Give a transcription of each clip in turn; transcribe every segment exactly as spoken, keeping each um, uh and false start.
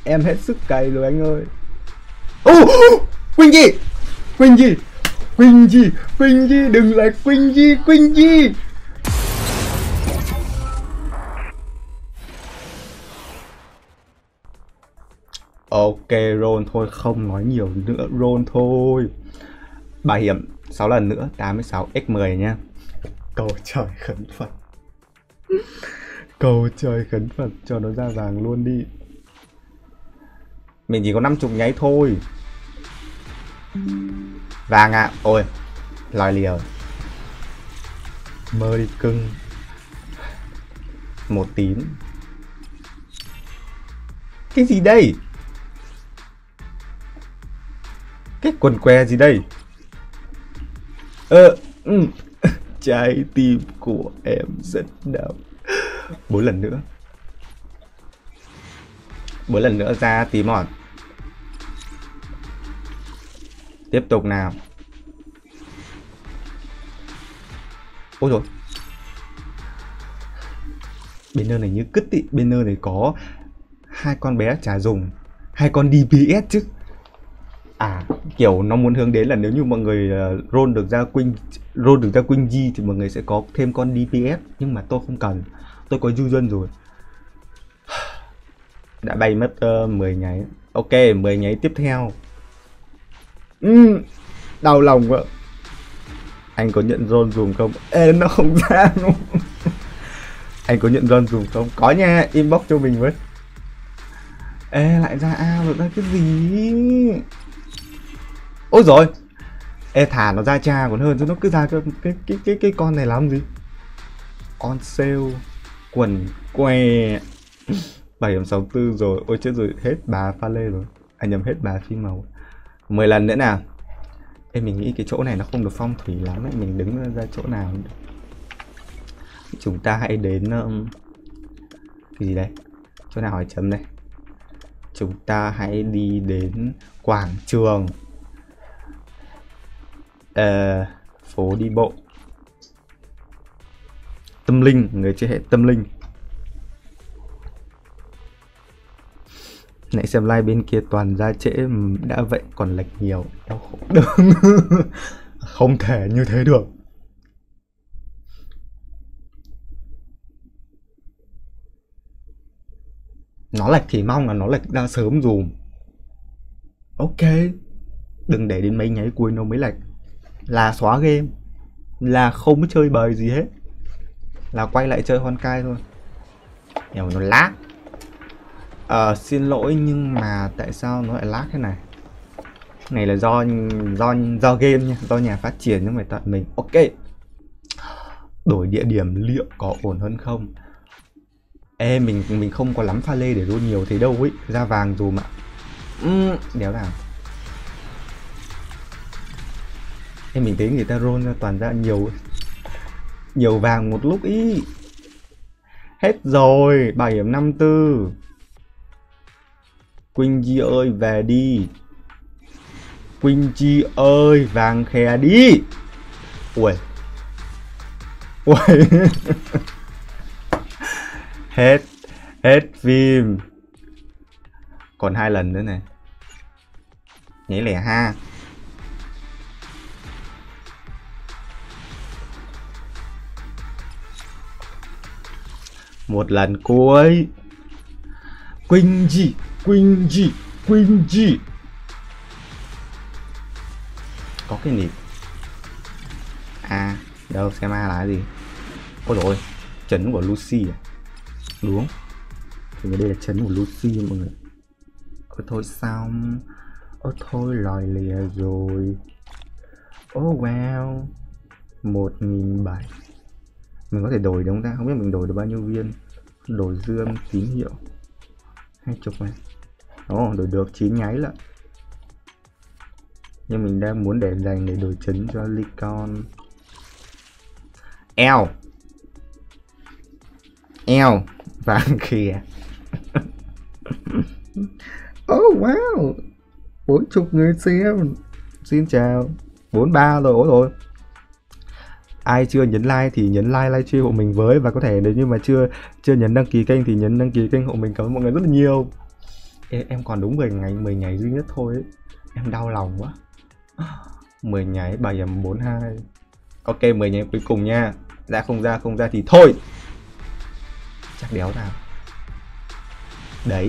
Em hết sức cày rồi anh ơi. Ô, Quỳnh gì? Quỳnh gì? Quỳnh gì? Quỳnh gì? Đừng lại Quỳnh gì? Quỳnh gì? Ok, roll thôi, không nói nhiều nữa, roll thôi. Bảo hiểm sáu lần nữa, tám mươi sáu nhân mười nhá. Cầu trời khấn Phật. Cầu trời khấn Phật cho nó ra vàng luôn đi. Mình chỉ có năm mươi nháy thôi. Vàng ạ, à. Ôi, lòi liều. Mơ đi cưng. Một tím. Cái gì đây? Cái quần què gì đây? Ờ, ừ. Trái tim của em rất đau. Bốn lần nữa. Bốn lần nữa ra tím mòn. Tiếp tục nào. Ôi rồi. Bên nơi này như cứt ý. Bên nơi này có hai con bé chả dùng, hai con đê pê ét chứ. À, kiểu nó muốn hướng đến là nếu như mọi người uh, roll được ra Queen roll được ra Queen G thì mọi người sẽ có thêm con đê pê ét, nhưng mà tôi không cần, tôi có Yugen rồi. Đã bay mất uh, mười nháy. Ok, mười nháy tiếp theo. uhm, Đau lòng quá. Anh có nhận roll dùng không? Ê, nó không ra luôn. Anh có nhận roll dùng không? Có nha, inbox cho mình với. Ê, lại ra ao được ra cái gì? Ôi rồi. Ê, thả nó ra cha còn hơn chứ nó cứ ra cái cái cái cái, cái con này làm gì? On sale, quần què. Bảo hiểm sáu mươi tư rồi. Ôi chết rồi, hết bà pha lê rồi. Anh nhầm, hết bà phim màu. mười lần nữa nào. Ê, mình nghĩ cái chỗ này nó không được phong thủy lắm ấy. Mình đứng ra chỗ nào? Chúng ta hãy đến um... cái gì đây? Chỗ nào hỏi chấm đây? Chúng ta hãy đi đến quảng trường, uh, phố đi bộ tâm linh, người chơi hệ tâm linh. Nãy xem live bên kia toàn ra trễ, đã vậy còn lệch nhiều, đau khổ. Không thể như thế được. Nó lệch thì mong là nó lệch ra sớm dùm. Ok, đừng để đến mấy nháy cuối nó mới lệch. Là xóa game, là không chơi bời gì hết, là quay lại chơi Honkai thôi. Nhiều nó lag. Ờ, xin lỗi nhưng mà tại sao nó lại lag thế này? Này là do do do game nha, do nhà phát triển chứ không phải tại mình. Ok, đổi địa điểm liệu có ổn hơn không? Ê, mình mình không có lắm pha lê để roll nhiều thế đâu ấy. Ra vàng dùm ạ. uhm, Đéo nào. Ê, mình thấy người ta roll ra toàn ra nhiều nhiều vàng một lúc ý. Hết rồi, bảo hiểm năm mươi tư. Quỳnh Chi ơi về đi. Quỳnh Chi ơi vàng khè đi. Ui. Ui. Hết. Hết phim. Còn hai lần nữa này. Nhảy lẻ ha. Một lần cuối. Quỳnh Chi, Quỳnh Chi, Quỳnh Chi. Có cái nịp. À, đâu xem ma là cái gì? Ôi dồi ôi, chấn của Lucy à? Đúng. Thì đây là chấn của Lucy mọi người. Ôi thôi xong. Ôi thôi lòi lìa rồi. Oh wow. Một nghìn bảy trăm. Mình có thể đổi đúng không ta? Không biết mình đổi được bao nhiêu viên. Đổi dương tín hiệu hai chục này. Ồ, đổi được chín nháy lận. Nhưng mình đang muốn để dành để đổi trứng cho Lycon. Eo Eo vàng kìa. Oh wow, bốn mươi người xem. Xin chào. bốn mươi ba rồi, ôi rồi. Ai chưa nhấn like thì nhấn like livestream hộ mình với. Và có thể nếu như mà chưa chưa nhấn đăng ký kênh thì nhấn đăng ký kênh hộ mình. Cảm ơn mọi người rất là nhiều. Ê, em còn đúng mười ngày, mười ngày duy nhất thôi ấy. Em đau lòng quá. mười nháy bảo hiểm bốn hai. Ok, mười nháy cuối cùng nha. Ra không ra, không ra thì thôi. Chắc đéo nào. Đấy.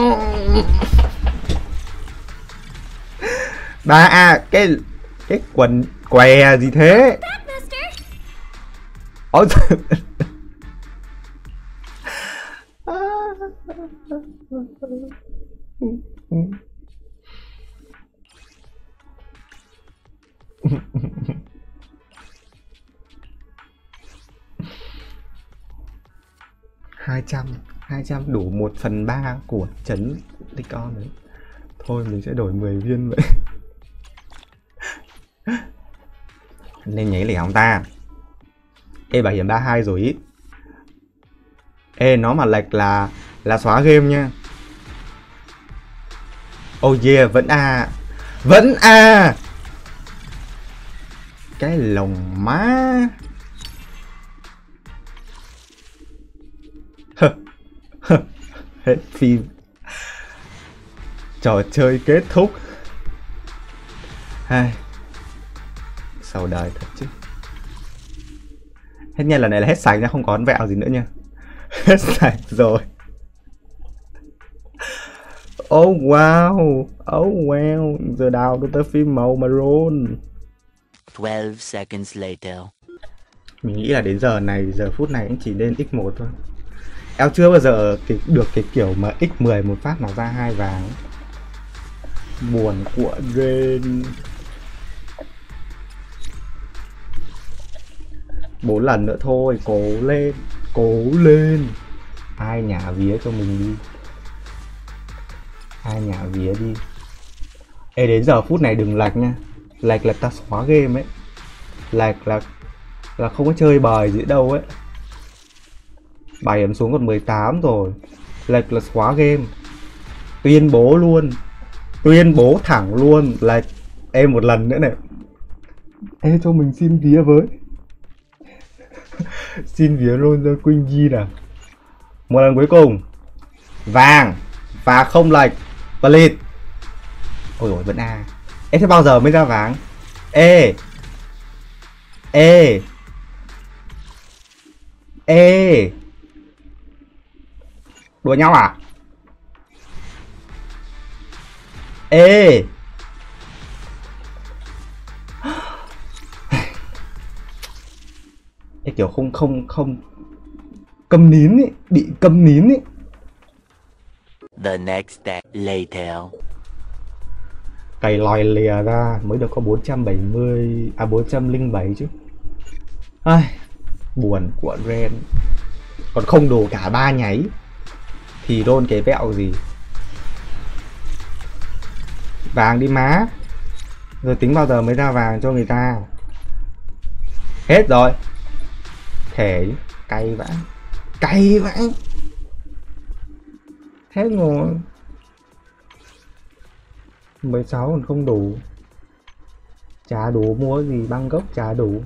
Ba à, cái cái quần què gì thế? Ôi hai trăm hai trăm đủ một phần ba của trấn Licon đấy. Thôi mình sẽ đổi mười viên vậy. Nên nháy lẻ không ta? Ê, bảo hiểm ba hai rồi ý. Ê, nó mà lệch là là xóa game nha. Oh yeah, vẫn a. Vẫn a. Cái lồng má. Hết phim. Trò chơi kết thúc. Hai. Sầu đời thật chứ. Hết nha, lần này là hết sạch nha, không có vẹo gì nữa nha. Hết sạch rồi. Oh wow. Oh wow. Giờ đào cái tớ phim màu maroon. twelve seconds later. Mình nghĩ là đến giờ này, giờ phút này cũng chỉ lên x một thôi. Em chưa bao giờ cái, được cái kiểu mà x mười một phát nó ra hai vàng. Buồn của Ren. Bốn lần nữa thôi, cố lên, cố lên. Ai nhả vía cho mình đi. Ai nhả vía đi. Ê, đến giờ phút này đừng lệch nha. Lệch là ta xóa game ấy. Lệch là là không có chơi bài gì đâu ấy. Bảo hiểm xuống còn mười tám rồi. Lệch là xóa game. Tuyên bố luôn. Tuyên bố thẳng luôn. Lệch. Em một lần nữa này. Ê, cho mình xin vía với. Xin vía luôn ra Queen G nào. Một lần cuối cùng. Vàng. Và không lệch. Please. Ôi dồi, vẫn A. Ê, thế bao giờ mới ra vàng? Ê. Ê. Ê. Đùa nhau à? Ê. Ê, kiểu không không không câm nín ý, bị câm nín ý. The next day later. Cày lòi lìa ra mới được có bốn trăm bảy mươi, à bốn trăm lẻ bảy chứ. Ai, buồn của Ren. Còn không đủ cả ba nháy thì đôn cái vẹo gì. Vàng đi má. Rồi tính bao giờ mới ra vàng cho người ta. Hết rồi. Thể cay vãi. Cay vãi. Hết rồi. mười sáu còn không đủ. Chả đủ mua gì, băng gốc chả đủ.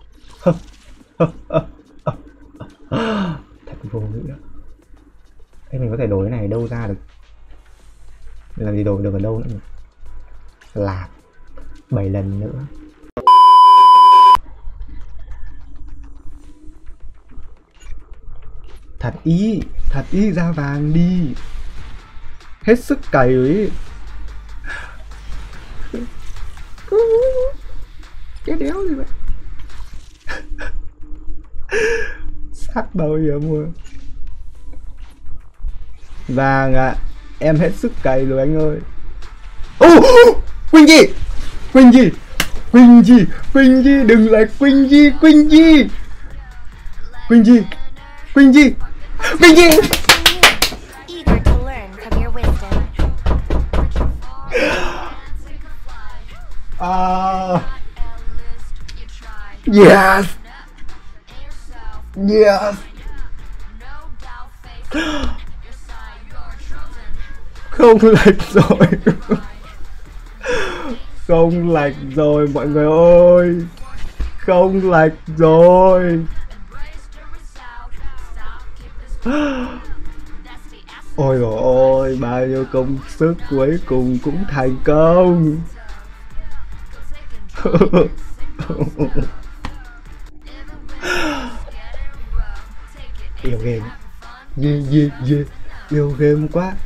Thật vô nghĩa. Thế mình có thể đổi cái này đâu ra được. Mình làm gì đổi được ở đâu nữa nhỉ? Lạc bảy lần nữa. Thật ý, thật ý ra vàng đi. Hết sức cày ấy. Cái đéo gì vậy? Sắc bảo hiểm rồi. Vàng ạ, à, em hết sức cày rồi anh ơi. Ô, oh, Quỳnh gì? Quỳnh gì? Quỳnh gì? Quỳnh gì? Đừng lại Quỳnh gì? Quỳnh gì? Quỳnh gì? Quỳnh gì? Quỳnh gì? Uh, yes. Yes. Không lệch rồi. Không lệch rồi mọi người ơi. Không lệch rồi. Ôi dồi ôi, bao nhiêu công sức cuối cùng cũng thành công. Yêu game. Yeah, yeah, yeah. Yêu game quá.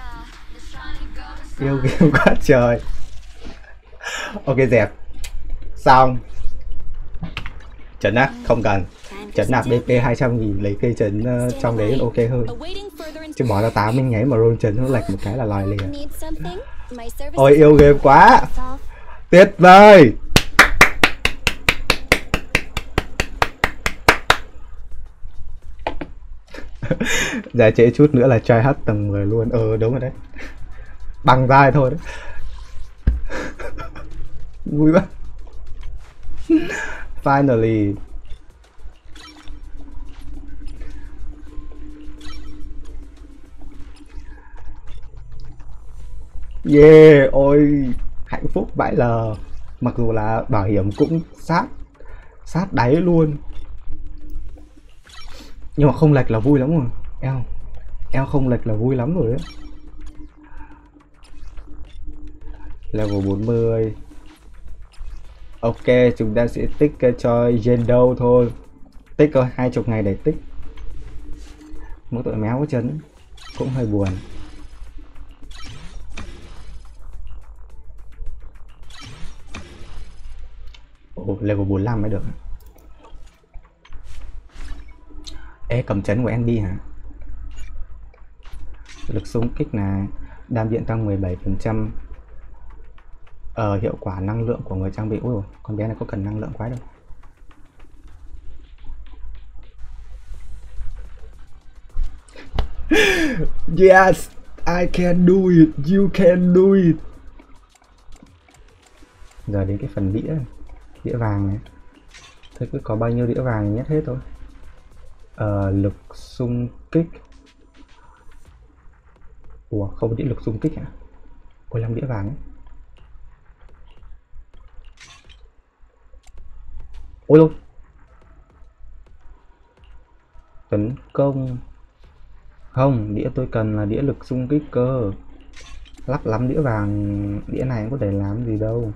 Yêu game quá trời. Ok dẹp. Xong. Trấn áp không cần. Trấn nạp đê pê hai trăm nghìn lấy cây trấn uh, trong đấy ok hơn. Chứ bỏ ra tám mươi nháy mà roll trấn nó lệch một cái là lòi liền. Ôi yêu game quá. Tuyệt vời. Giá trễ chút nữa là try hát tầng mười luôn. Ờ đúng rồi đấy. Bằng vai thôi đấy. Vui quá. Finally. Yeah, ôi hạnh phúc vãi lờ. Mặc dù là bảo hiểm cũng sát sát đáy luôn, nhưng mà không lệch là vui lắm rồi. Eo eo không lệch là vui lắm rồi đấy. Level bốn mươi. Ok, chúng ta sẽ tích cho Yendo thôi. Tích có hai chục ngày để tích. Mỗi tội méo có chân cũng hơi buồn. Ồ, level bốn mươi lăm mới được. Ê, cầm chấn của Andy hả? Lực xung kích này, đam điện tăng mười bảy phần trăm. Ờ, hiệu quả năng lượng của người trang bị. Ui, con bé này có cần năng lượng quá đâu. Yes, I can do it, you can do it. Giờ đến cái phần đĩa, đĩa vàng này. Thế cứ có bao nhiêu đĩa vàng nhét hết thôi. Ờ, lực xung kích. Ủa, không đĩa lực xung kích hả? Ôi, năm đĩa vàng ấy. Ôi luôn. Tấn công. Không, đĩa tôi cần là đĩa lực xung kích cơ. Lắp lắm đĩa vàng, đĩa này có thể làm gì đâu.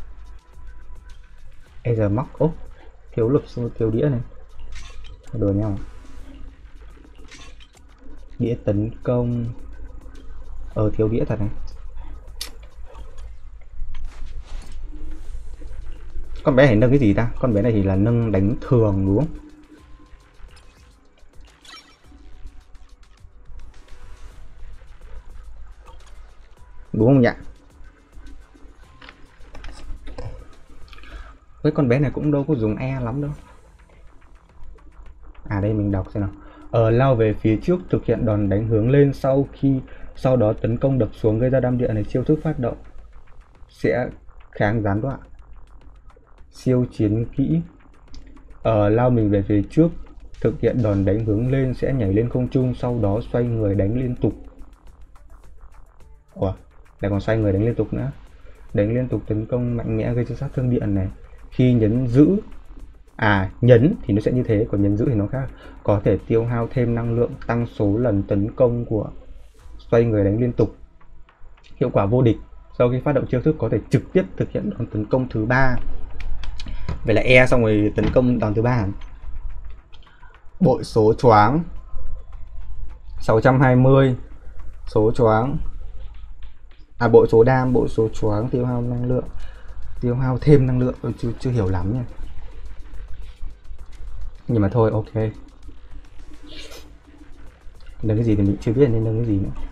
Ê giờ móc, ốp, thiếu lực xung thiếu đĩa này. Đùa nhau. Đĩa tấn công. Ờ thiếu đĩa thật này. Con bé này nâng cái gì ta? Con bé này thì là nâng đánh thường đúng không? Đúng không nhỉ? Với con bé này cũng đâu có dùng E lắm đâu. À đây mình đọc xem nào. Ờ, lao về phía trước thực hiện đòn đánh hướng lên, sau khi sau đó tấn công đập xuống gây ra đam điện này. Chiêu thức phát động sẽ kháng gián đoạn. Siêu chiến kỹ. Ờ, lao mình về phía trước thực hiện đòn đánh hướng lên sẽ nhảy lên không trung, sau đó xoay người đánh liên tục. Ủa, lại còn xoay người đánh liên tục nữa. Đánh liên tục tấn công mạnh mẽ gây cho sát thương điện này. Khi nhấn giữ, à nhấn thì nó sẽ như thế, còn nhấn giữ thì nó khác. Có thể tiêu hao thêm năng lượng, tăng số lần tấn công của xoay người đánh liên tục. Hiệu quả vô địch. Sau khi phát động chiêu thức có thể trực tiếp thực hiện đòn tấn công thứ ba. Vậy là E xong rồi tấn công đòn thứ ba. Bội số choáng sáu trăm hai mươi. Số choáng. À bội số đam, bội số choáng, tiêu hao năng lượng. Tiêu hao thêm năng lượng, tôi chưa, chưa hiểu lắm nha. Nhưng mà thôi ok. Nâng cái gì thì mình chưa biết nên nâng cái gì nữa.